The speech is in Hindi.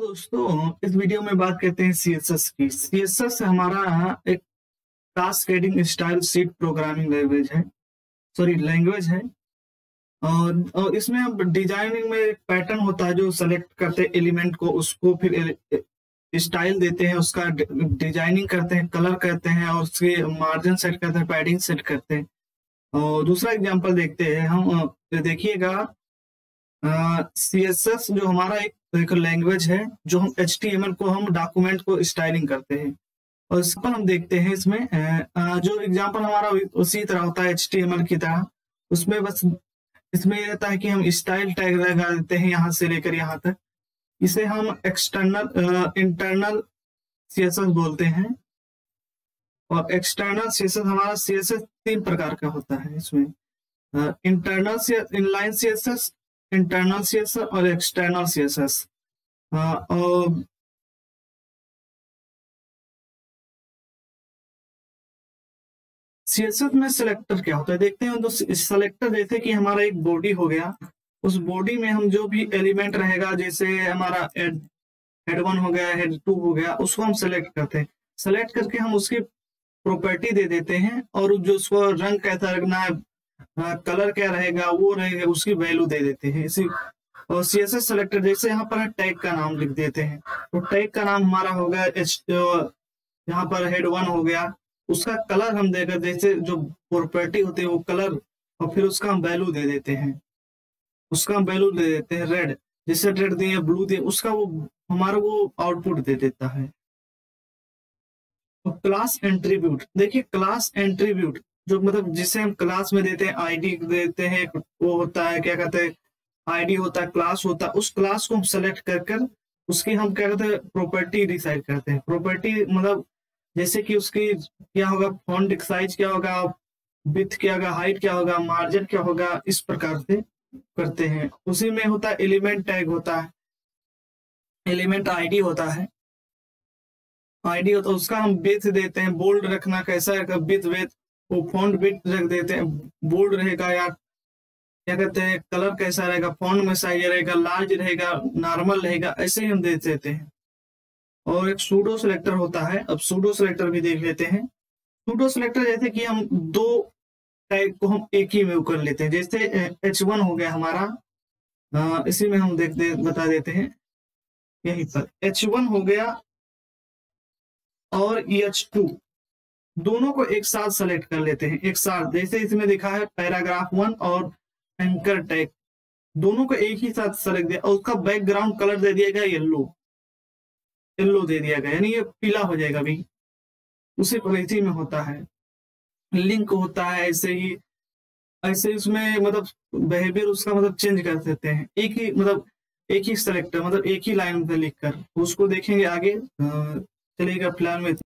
दोस्तों, इस वीडियो में बात करते हैं सीएसएस की। सीएसएस हमारा एक cascading style sheet programming language है। और इसमें हम डिजाइनिंग में एक पैटर्न होता है जो सेलेक्ट करते हैं एलिमेंट को, उसको फिर स्टाइल देते हैं, उसका डिजाइनिंग करते हैं, कलर करते हैं और उसके मार्जिन सेट करते हैं, पैडिंग सेट करते हैं। और दूसरा एग्जांपल देखते हैं हम। देखिएगा, सीएसएस जो हमारा एक लैंग्वेज है जो हम एचटीएमएल को हम डॉक्यूमेंट को स्टाइलिंग करते हैं। और इस पर हम देखते हैं इसमें जो एग्जांपल हमारा उसी तरह होता है एचटीएमएल की तरह। उसमें बस इसमें यह रहता है कि हम स्टाइल टैग लगा देते हैं यहाँ से लेकर यहाँ तक। इसे हम इंटरनल सीएसएस बोलते हैं। और एक्सटर्नल सीएसएस, हमारा सीएसएस 3 प्रकार का होता है। इसमें इनलाइन सीएसएस, इंटरनल सीएसएस और एक्सटर्नल सीएसएस। और सीएसएस में सिलेक्टर क्या होता है देखते हैं। तो सिलेक्टर जैसे कि हमारा एक बॉडी हो गया, उस बॉडी में हम जो भी एलिमेंट रहेगा, जैसे हमारा हेड 1 हो गया, हेड 2 हो गया, उसको हम सेलेक्ट करते हैं। सेलेक्ट करके हम उसकी प्रॉपर्टी दे देते हैं और जो उसको रंग कैसा रखना है, कलर क्या रहेगा, वो रहेगा, उसकी वैल्यू दे देते हैं। इसी और सीएसएस सेलेक्टर जैसे यहाँ पर टैग का नाम लिख देते हैं। तो टैग का नाम हमारा हो गया यहाँ पर हेड 1 हो गया, उसका कलर हम देकर, जैसे जो प्रॉपर्टी होती है वो कलर, और फिर उसका हम वैल्यू दे देते हैं। उसका हम वैल्यू दे देते हैं रेड, जैसे रेड दिए, ब्लू दिए, उसका वो हमारा वो आउटपुट दे देता है। तो क्लास एंट्रीब्यूट देखिए, क्लास एंट्रीब्यूट जो मतलब जिसे हम क्लास में देते हैं, आईडी देते हैं, वो होता है क्या कहते हैं, आईडी होता है, क्लास होता है। उस क्लास को हम सेलेक्ट कर उसकी हम क्या कहते हैं, प्रॉपर्टी डिसाइड करते हैं। प्रॉपर्टी मतलब जैसे कि उसकी क्या होगा, फॉन्ट साइज क्या होगा, विड्थ क्या होगा, हाइट क्या होगा, मार्जिन क्या होगा, इस प्रकार से करते हैं। उसी में होता है एलिमेंट टैग होता है, एलिमेंट आईडी होता है, आईडी होता है, उसका हम विड्थ देते हैं, बोल्ड रखना कैसा है, विड्थ वो फॉन्ट विड्थ रख देते हैं, बोल्ड रहेगा या क्या कहते हैं, कलर कैसा रहेगा, फॉन्ट में साइज रहेगा, लार्ज रहेगा, नॉर्मल रहेगा, ऐसे ही हम दे देते हैं। और एक सूडो सिलेक्टर होता है। अब सूडो सिलेक्टर भी देख लेते हैं। सूडो सिलेक्टर जैसे कि हम 2 टैग को हम एक ही में कर लेते हैं। जैसे H1 हो गया हमारा, इसी में हम बता देते हैं। यहीं पर H1 हो गया और H2 दोनों को एक साथ सेलेक्ट कर लेते हैं, एक साथ। जैसे इसमें दिखा है पैराग्राफ 1 और एंकर टैग, दोनों को एक ही साथ सेलेक्ट दिया और उसका बैकग्राउंड कलर दे दिया गया येलो दे दिया गया, यानी ये पीला हो जाएगा भी। उसी पद्धति में होता है। लिंक होता है ऐसे ही, ऐसे इसमें मतलब बिहेवियर उसका मतलब चेंज कर सकते हैं। एक ही सेलेक्टर मतलब एक ही लाइन पे लिखकर उसको देखेंगे आगे। चलिएगा फिलहाल में